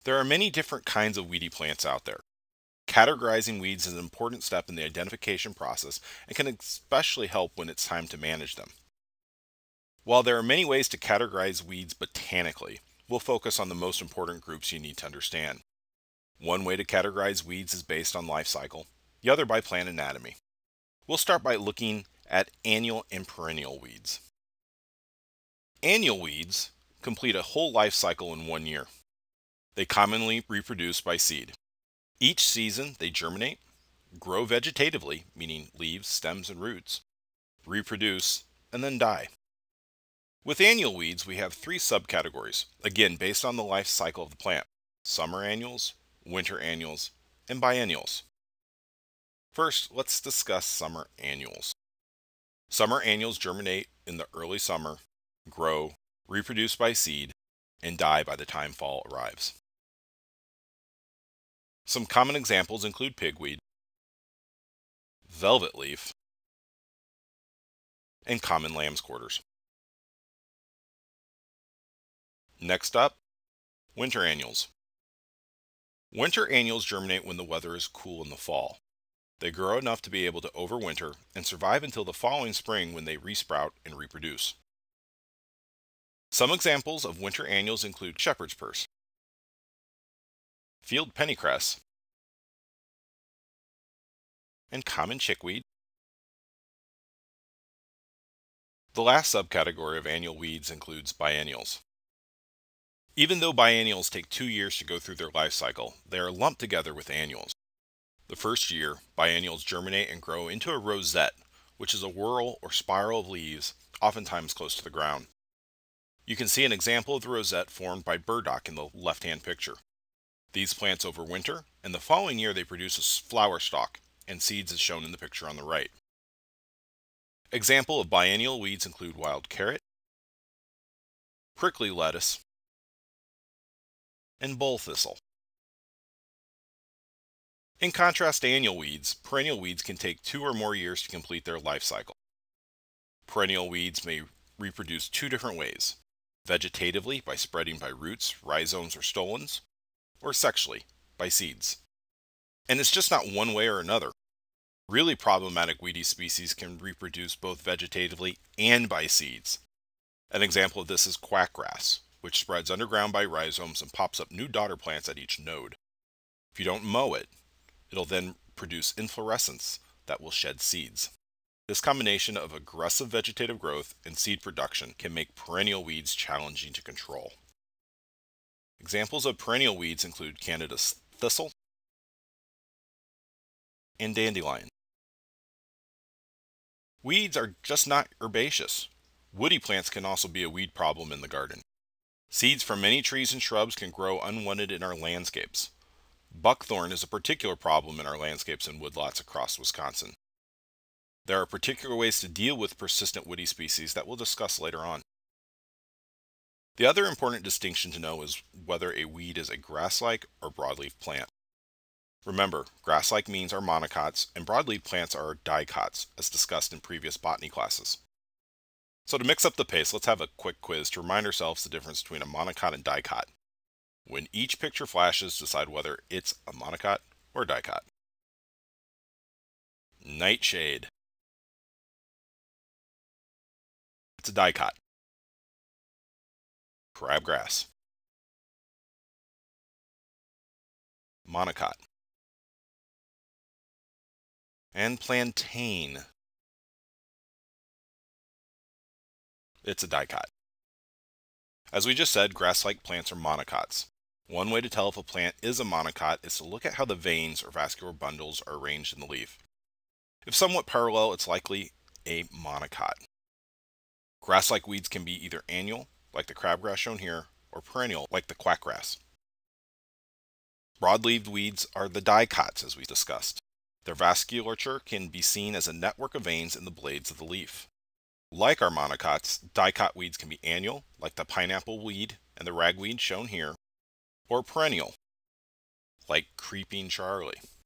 There are many different kinds of weedy plants out there. Categorizing weeds is an important step in the identification process and can especially help when it's time to manage them. While there are many ways to categorize weeds botanically, we'll focus on the most important groups you need to understand. One way to categorize weeds is based on life cycle, the other by plant anatomy. We'll start by looking at annual and perennial weeds. Annual weeds complete a whole life cycle in 1 year. They commonly reproduce by seed. Each season they germinate, grow vegetatively, meaning leaves, stems, and roots, reproduce, and then die. With annual weeds, we have three subcategories, again based on the life cycle of the plant: summer annuals, winter annuals, and biennials. First, let's discuss summer annuals. Summer annuals germinate in the early summer, grow, reproduce by seed, and die by the time fall arrives. Some common examples include pigweed, velvet leaf, and common lamb's quarters. Next up, winter annuals. Winter annuals germinate when the weather is cool in the fall. They grow enough to be able to overwinter and survive until the following spring when they resprout and reproduce. Some examples of winter annuals include shepherd's purse, field pennycress, and common chickweed. The last subcategory of annual weeds includes biennials. Even though biennials take 2 years to go through their life cycle, they are lumped together with annuals. The first year, biennials germinate and grow into a rosette, which is a whorl or spiral of leaves, oftentimes close to the ground. You can see an example of the rosette formed by burdock in the left-hand picture. These plants overwinter, and the following year they produce a flower stalk and seeds as shown in the picture on the right. Example of biennial weeds include wild carrot, prickly lettuce, and bull thistle. In contrast to annual weeds, perennial weeds can take 2 or more years to complete their life cycle. Perennial weeds may reproduce 2 different ways: vegetatively by spreading by roots, rhizomes, or stolons, or sexually by seeds. And it's just not one way or another. Really problematic weedy species can reproduce both vegetatively and by seeds. An example of this is quackgrass, which spreads underground by rhizomes and pops up new daughter plants at each node. If you don't mow it, it'll then produce inflorescence that will shed seeds. This combination of aggressive vegetative growth and seed production can make perennial weeds challenging to control. Examples of perennial weeds include Canada thistle and dandelion. Weeds are just not herbaceous. Woody plants can also be a weed problem in the garden. Seeds from many trees and shrubs can grow unwanted in our landscapes. Buckthorn is a particular problem in our landscapes and woodlots across Wisconsin. There are particular ways to deal with persistent woody species that we'll discuss later on. The other important distinction to know is whether a weed is a grass-like or broadleaf plant. Remember, grass-like means are monocots and broadleaf plants are dicots, as discussed in previous botany classes. So to mix up the pace, let's have a quick quiz to remind ourselves the difference between a monocot and dicot. When each picture flashes, decide whether it's a monocot or a dicot. Nightshade. It's a dicot. Crabgrass. Monocot. And plantain. It's a dicot. As we just said, grass-like plants are monocots. One way to tell if a plant is a monocot is to look at how the veins or vascular bundles are arranged in the leaf. If somewhat parallel, it's likely a monocot. Grass-like weeds can be either annual, like the crabgrass shown here, or perennial, like the quackgrass. Broad-leaved weeds are the dicots, as we discussed. Their vasculature can be seen as a network of veins in the blades of the leaf. Like our monocots, dicot weeds can be annual, like the pineapple weed and the ragweed shown here, or perennial, like creeping Charlie.